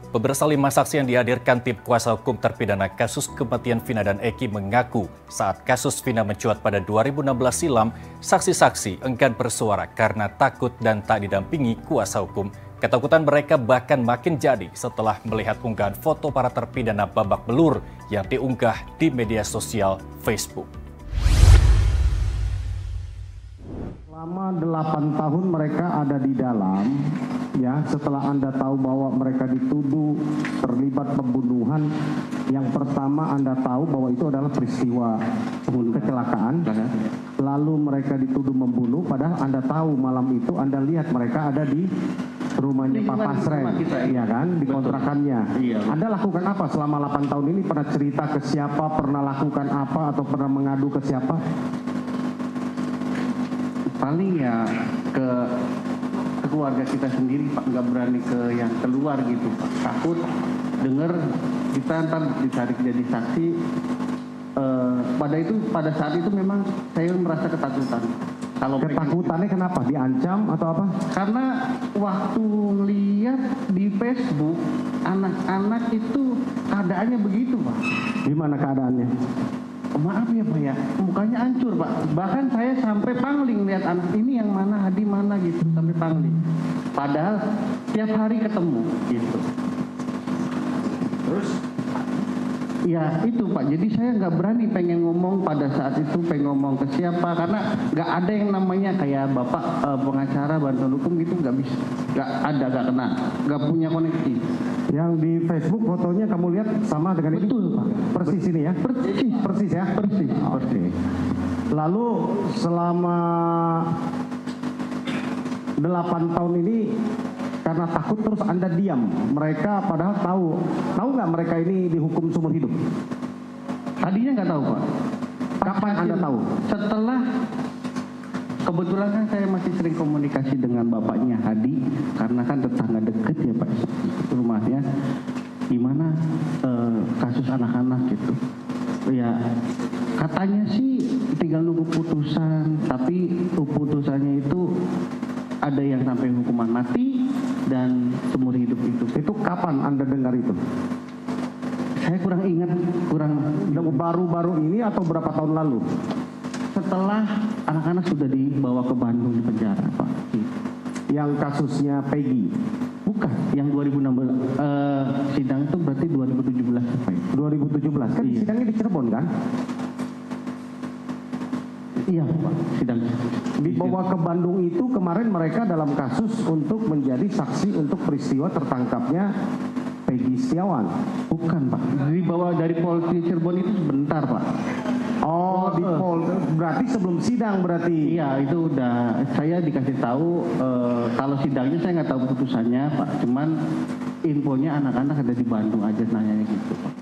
Pemirsa, 5 saksi yang dihadirkan tim kuasa hukum terpidana kasus kematian Vina dan Eki mengaku saat kasus Vina mencuat pada 2016 silam, saksi-saksi enggan bersuara karena takut dan tak didampingi kuasa hukum. Ketakutan mereka bahkan makin jadi setelah melihat unggahan foto para terpidana babak belur yang diunggah di media sosial Facebook. Selama 8 tahun mereka ada di dalam, ya, setelah Anda tahu bahwa mereka dituduh terlibat pembunuhan, yang pertama Anda tahu bahwa itu adalah peristiwa kecelakaan, lalu mereka dituduh membunuh, padahal Anda tahu malam itu Anda lihat mereka ada di rumahnya Pak Pasren, ya kan, di kontrakannya. Iya. Anda lakukan apa selama 8 tahun ini? Pernah cerita ke siapa, pernah lakukan apa, atau pernah mengadu ke siapa? Paling ya ke keluarga kita sendiri, Pak, nggak berani ke yang keluar gitu, Pak. Takut dengar kita ntar ditarik jadi saksi. Pada saat itu memang saya merasa ketakutan. Kalau ketakutannya kenapa? Diancam atau apa? Karena waktu lihat di Facebook anak-anak itu keadaannya begitu, Pak. Gimana keadaannya? Maaf ya Pak ya, mukanya hancur Pak. Bahkan saya sampai pangling lihat anak ini yang mana, Hadi mana gitu, sampai pangling. Padahal tiap hari ketemu gitu. Terus? Ya itu Pak, jadi saya nggak berani pengen ngomong pada saat itu, pengen ngomong ke siapa, karena nggak ada yang namanya kayak Bapak pengacara bantuan hukum gitu, nggak bisa, nggak ada, nggak kena, nggak punya koneksi. Yang di Facebook fotonya kamu lihat sama dengan ini? Betul Pak. Persis ini ya? Persis ya? Persis. Oke. Lalu selama 8 tahun ini karena takut terus Anda diam. Mereka padahal tahu nggak mereka ini dihukum seumur hidup? Tadinya nggak tahu Pak. Kapan Anda tahu? Setelah kebetulan kan saya masih sering komunikasi dengan bapaknya Hadi, karena kan tetangga deket ya Pak rumahnya. Gimana kasus anak-anak gitu? Ya katanya sih tinggal nunggu putusan, tapi putusannya itu ada yang sampai hukuman mati dan seumur hidup itu. Itu kapan Anda dengar itu? Saya kurang ingat, baru-baru ini atau berapa tahun lalu? Setelah anak-anak sudah dibawa ke Bandung di penjara Pak. Yang kasusnya Peggy? Bukan, yang 2016 sidang itu berarti 2017 Pak. 2017 kan? Iya. Sidangnya di Cirebon kan? Iya Pak, sidang. Dibawa ke Bandung itu kemarin mereka dalam kasus untuk menjadi saksi untuk peristiwa tertangkapnya Peggy Setiawan. Bukan Pak, dibawa dari Polres Cirebon itu sebentar Pak. Oh, di Polres, berarti sebelum sidang berarti? Iya, itu udah saya dikasih tahu kalau sidangnya saya nggak tahu putusannya Pak. Cuman infonya anak-anak ada di Bandung aja nanya gitu Pak.